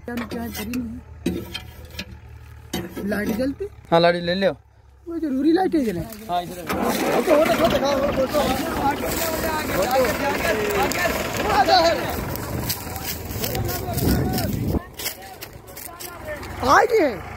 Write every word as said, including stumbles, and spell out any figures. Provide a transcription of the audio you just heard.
Light जलती? हाँ light ले लो। वो जरूरी लाइट है जले। हाँ इधर आ गई है।